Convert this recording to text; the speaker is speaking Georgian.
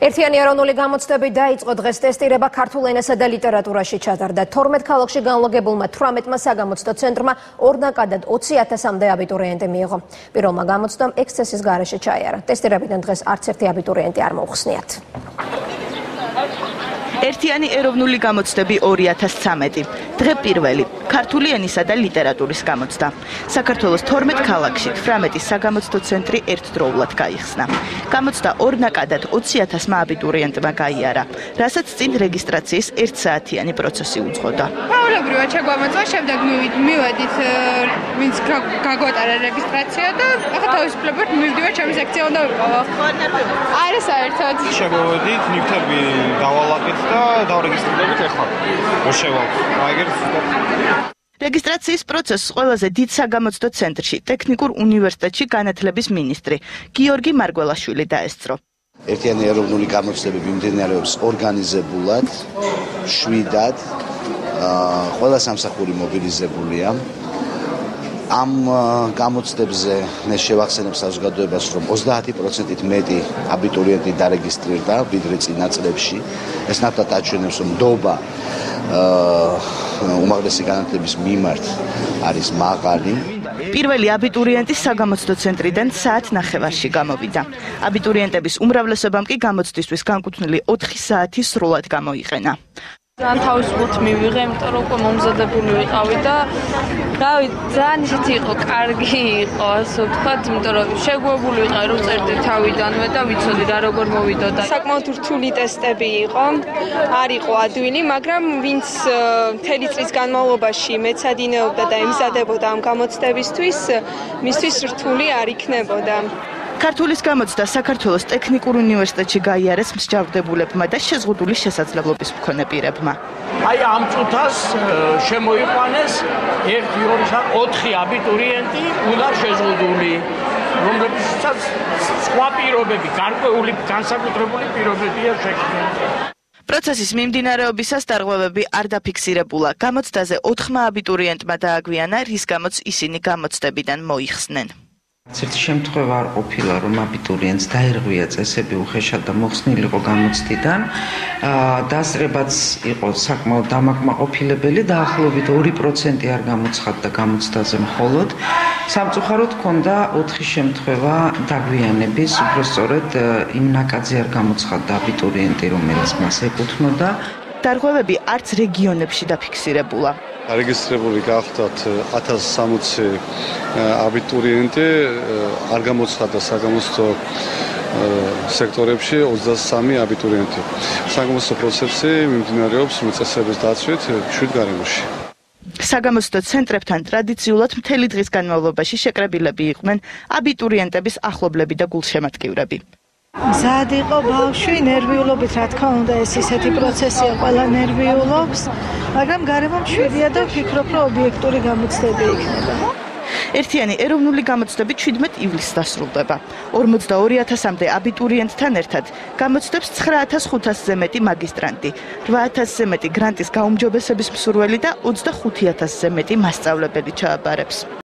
Ერთიანი ეროვნული გამოცდები დაიწყო დღეს ტესტირება ქართულ ენასა და ლიტერატურაში ჩატარდა. 12 ქალაქში განლაგებულმა 18-მა საგამოცდო ცენტრმა ორნაკადად 20,000-მდე აბიტურიენტი მიიღო. პირველმა გამოცდამ ექსცესის გარეშე ჩაიარა. ტესტირებიდან დღეს არც ერთი აბიტურიენტი არ მოუხსნიათ. ერთიანი ეროვნული გამოცდები 2013. დღე პირველი ქართული ენისა და ლიტერატურის გამოცდა. საქართველოს 12 ქალაქში 18 საგამოცდო ცენტრი ერთდროულად გაიხსნა. გამოცდა ორნაკადად 20,000 აბიტურიენტმა გაიარა, რასაც წინ რეგისტრაციის 1 საათიანი პროცესი უძღოდა. Paulavriva ჩაგვამოწვა, შემდეგ მივედით ვინც გაგვატარა რეგისტრაცია და ახლა თავისუფლებად მივდივარ ჩემი სექცია უნდა ვიყავო. არა საერთოდ. შევედით, ნივთები დავალაგეთ და დავრეგისტრირდებით ახლა. მოშევალ. რეგისტრაციის პროცესს ყველაზე დიდ საგამოცდო ცენტრში, ტექნიკურ უნივერსიტეტში განათლების მინისტრი გიორგი მარგველაშვილი დაესწრო. ერთიანი ეროვნული გამოცდები მიმდინარეობს ორგანიზებულად, შვიდად, ყველა სამსახური მობილიზებულია. ამ გამოცდებზე მე შევახსენებ საზოგადოებას, რომ 30%-ით მეტი აბიტურიენტი დარეგისტრირდა ვიდრე წინა წლებში. ეს ნათლად აჩვენებს, რომ ნდობა უმაღლესი განათლების მიმართ არის მაღალი. პირველი აბიტურიენტი საგამოცდო ცენტრიდან საათ ნახევარში გამოვიდა. აბიტურიენტების უმრავლესობამ კი გამოცდისთვის განკუთვნილი 4 საათი სრულად გამოიყენა. ძალიან თავისუფლად მივიღე, იმიტომ რომ უკვე მომზადებული ვიყავი და რავი, ძალიან ისეთი იყო, კარგი იყო, ასე ვთქვათ, იმიტომ რომ შეგუებული ვიყავი, რომ წერდი თავიდანვე და ვიცოდი რა როგორ მოვიდოდა. საკმაოდ რთული ტესტები იყო, არ იყო ადვილი, მაგრამ ვინც მთელი წლის განმავლობაში მეცადინეობდა და ემზადებოდა ამ გამოცდებისთვის, მისთვის რთული არ იქნებოდა. ქართულის გამოცდა საქართველოს ტექნიკურ უნივერსიტეტში გაიარეს მსჯავრდებულებმა და შეზღუდული შესაძლებლობის მქონე პირებმა. აი ამ წუთას შემოიყვანეს 1-2-4 აბიტურიენტი უნდა შეზღუდული, რომლებსაც სხვა პირობები, გარკვეული განსაკუთრებული პირობებია შექმნილი. პროცესის მიმდინარეობისას დარღვევები არ დაფიქსირებულა. გამოცდაზე 4 აბიტურიენტმა დააგვიანა, რის გამოც ისინი გამოცდებიდან მოიხსნენ. Certi შემთხვევა არ ყოფილა, რომ აბიტურიენტს დაერღვია წესები უხეშად და მოხსნილიყო გამოცდიდან. დასწრებაც იყო საკმაოდ დამაკმაყოფილებელი, დაახლოებით 2% არ გამოცხადდა გამოცდაზე მხოლოდ. სამწუხაროდ ჰქონდა 4 შემთხვევა დაგვიანების, უბრალოდ იმ ნაკადზე არ გამოცხადდა აბიტურიენტი, რომელიც მას ეკუთვნოდა. დარღვევები არც რეგიონებში დაფიქსირებულა. რეგისტრირებული გახდათ 1060 აბიტურიენტი, არ გამოცხადდა საგამოცდო სექტორებში 23 აბიტურიენტი. საგამოცდო პროცესი მიმდინარეობს წესების დაცვით 7 გარემოში. საგამოცდო ცენტრებთან ტრადიციულად მთელი დღის განმავლობაში შეკრებილები იყვნენ აბიტურიენტების ახლობლები და გულშემატკივრები. მზად იყო ბავშვი, ნერვიულობით, რა თქმა უნდა, ეს ისეთი პროცესია, ყველა ნერვიულობს, მაგრამ გარემო მშვიდია და ვფიქრობ, რომ ობიექტური გამოცდები იქნება. ერთიანი ეროვნული გამოცდები 17 ივლისს დასრულდება. 42,000-მდე აბიტურიენტთან ერთად გამოცდებს 9,500-ზე მეტი მაგისტრანტი, 8,000-ზე მეტი გრანტის გაუმჯობესების მსურველი და 25,000-ზე მეტი მასწავლებელი ჩააბარებს.